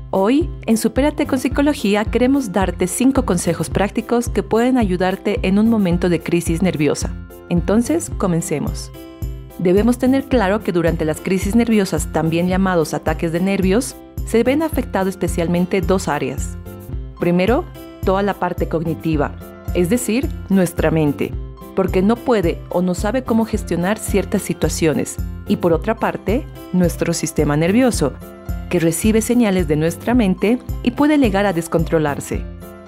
Hoy, en Supérate con Psicología, queremos darte 5 consejos prácticos que pueden ayudarte en un momento de crisis nerviosa. Entonces, comencemos. Debemos tener claro que durante las crisis nerviosas, también llamados ataques de nervios, se ven afectados especialmente 2 áreas. Primero, toda la parte cognitiva, es decir, nuestra mente, porque no puede o no sabe cómo gestionar ciertas situaciones. Y por otra parte, nuestro sistema nervioso, que recibe señales de nuestra mente y puede llegar a descontrolarse.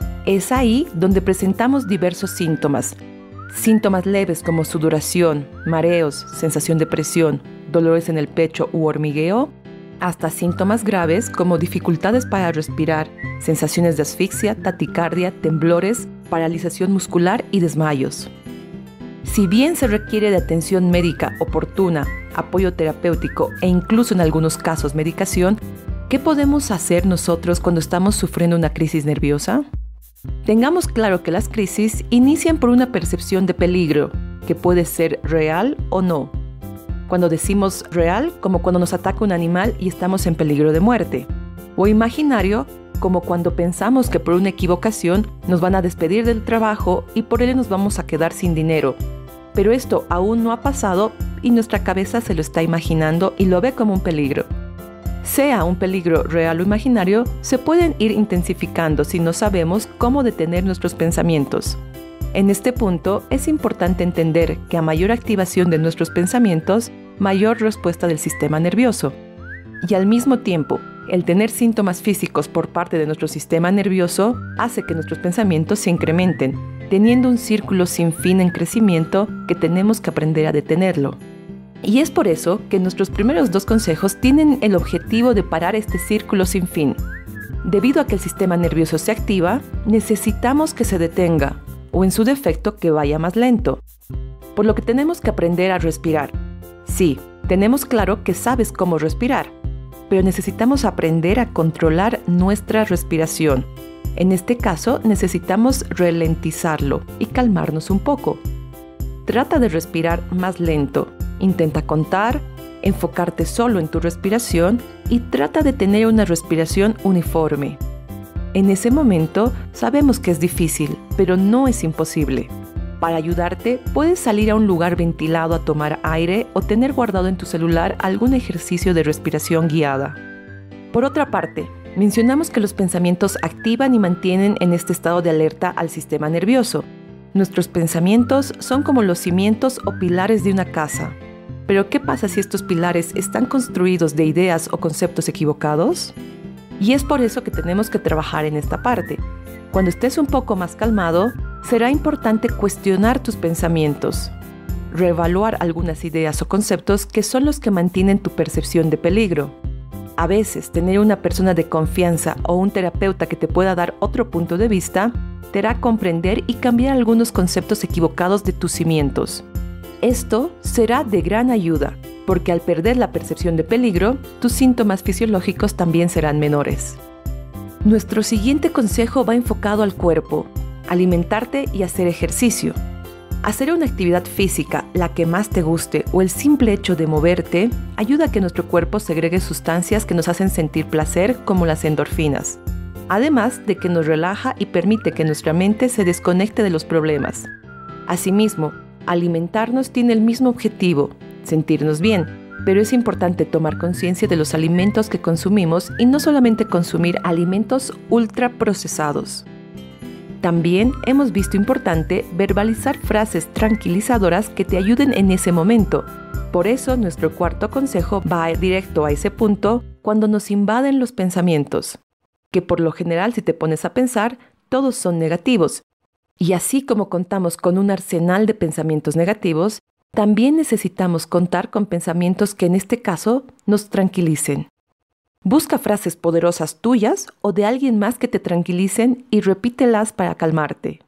Es ahí donde presentamos diversos síntomas. Síntomas leves como sudoración, mareos, sensación de presión, dolores en el pecho u hormigueo, hasta síntomas graves como dificultades para respirar, sensaciones de asfixia, taquicardia, temblores, paralización muscular y desmayos. Si bien se requiere de atención médica oportuna, apoyo terapéutico e incluso en algunos casos medicación, ¿qué podemos hacer nosotros cuando estamos sufriendo una crisis nerviosa? Tengamos claro que las crisis inician por una percepción de peligro, que puede ser real o no. Cuando decimos real, como cuando nos ataca un animal y estamos en peligro de muerte. O imaginario, como cuando pensamos que por una equivocación nos van a despedir del trabajo y por ello nos vamos a quedar sin dinero. Pero esto aún no ha pasado y nuestra cabeza se lo está imaginando y lo ve como un peligro. Sea un peligro real o imaginario, se pueden ir intensificando si no sabemos cómo detener nuestros pensamientos. En este punto, es importante entender que a mayor activación de nuestros pensamientos, mayor respuesta del sistema nervioso. Y al mismo tiempo, el tener síntomas físicos por parte de nuestro sistema nervioso hace que nuestros pensamientos se incrementen, teniendo un círculo sin fin en crecimiento que tenemos que aprender a detenerlo. Y es por eso que nuestros primeros 2 consejos tienen el objetivo de parar este círculo sin fin. Debido a que el sistema nervioso se activa, necesitamos que se detenga, o en su defecto que vaya más lento. Por lo que tenemos que aprender a respirar. Sí, tenemos claro que sabes cómo respirar, pero necesitamos aprender a controlar nuestra respiración. En este caso, necesitamos ralentizarlo y calmarnos un poco. Trata de respirar más lento. Intenta contar, enfocarte solo en tu respiración y trata de tener una respiración uniforme. En ese momento, sabemos que es difícil, pero no es imposible. Para ayudarte, puedes salir a un lugar ventilado a tomar aire o tener guardado en tu celular algún ejercicio de respiración guiada. Por otra parte, mencionamos que los pensamientos activan y mantienen en este estado de alerta al sistema nervioso. Nuestros pensamientos son como los cimientos o pilares de una casa. Pero ¿qué pasa si estos pilares están construidos de ideas o conceptos equivocados? Y es por eso que tenemos que trabajar en esta parte. Cuando estés un poco más calmado, será importante cuestionar tus pensamientos, reevaluar algunas ideas o conceptos que son los que mantienen tu percepción de peligro. A veces, tener una persona de confianza o un terapeuta que te pueda dar otro punto de vista te hará comprender y cambiar algunos conceptos equivocados de tus cimientos. Esto será de gran ayuda, porque al perder la percepción de peligro, tus síntomas fisiológicos también serán menores. Nuestro siguiente consejo va enfocado al cuerpo, alimentarte y hacer ejercicio. Hacer una actividad física, la que más te guste o el simple hecho de moverte, ayuda a que nuestro cuerpo segregue sustancias que nos hacen sentir placer, como las endorfinas. Además de que nos relaja y permite que nuestra mente se desconecte de los problemas. Asimismo, alimentarnos tiene el mismo objetivo, sentirnos bien, pero es importante tomar conciencia de los alimentos que consumimos y no solamente consumir alimentos ultraprocesados. También hemos visto importante verbalizar frases tranquilizadoras que te ayuden en ese momento. Por eso nuestro cuarto consejo va directo a ese punto cuando nos invaden los pensamientos, que por lo general, si te pones a pensar, todos son negativos. Y así como contamos con un arsenal de pensamientos negativos, también necesitamos contar con pensamientos que en este caso nos tranquilicen. Busca frases poderosas tuyas o de alguien más que te tranquilicen y repítelas para calmarte.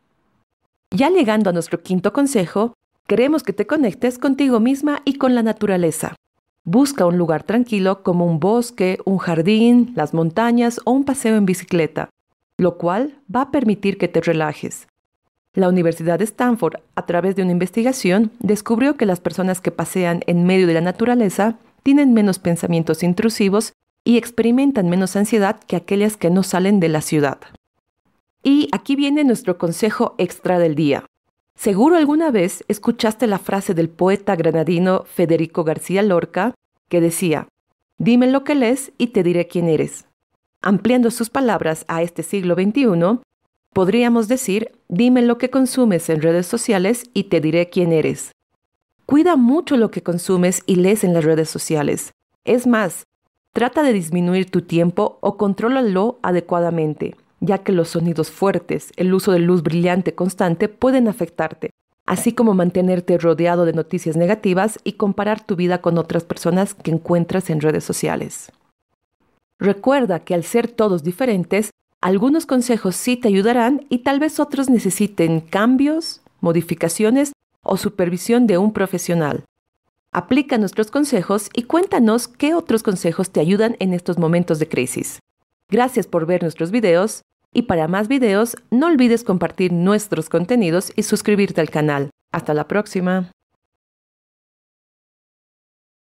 Ya llegando a nuestro quinto consejo, queremos que te conectes contigo misma y con la naturaleza. Busca un lugar tranquilo como un bosque, un jardín, las montañas o un paseo en bicicleta, lo cual va a permitir que te relajes. La Universidad de Stanford, a través de una investigación, descubrió que las personas que pasean en medio de la naturaleza tienen menos pensamientos intrusivos y experimentan menos ansiedad que aquellas que no salen de la ciudad. Y aquí viene nuestro consejo extra del día. Seguro alguna vez escuchaste la frase del poeta granadino Federico García Lorca que decía: «Dime lo que lees y te diré quién eres». Ampliando sus palabras a este siglo XXI, podríamos decir: «Dime lo que consumes en redes sociales y te diré quién eres». Cuida mucho lo que consumes y lees en las redes sociales. Es más, trata de disminuir tu tiempo o contrólalo adecuadamente, ya que los sonidos fuertes, el uso de luz brillante constante pueden afectarte, así como mantenerte rodeado de noticias negativas y comparar tu vida con otras personas que encuentras en redes sociales. Recuerda que al ser todos diferentes, algunos consejos sí te ayudarán y tal vez otros necesiten cambios, modificaciones o supervisión de un profesional. Aplica nuestros consejos y cuéntanos qué otros consejos te ayudan en estos momentos de crisis. Gracias por ver nuestros videos y para más videos no olvides compartir nuestros contenidos y suscribirte al canal. Hasta la próxima.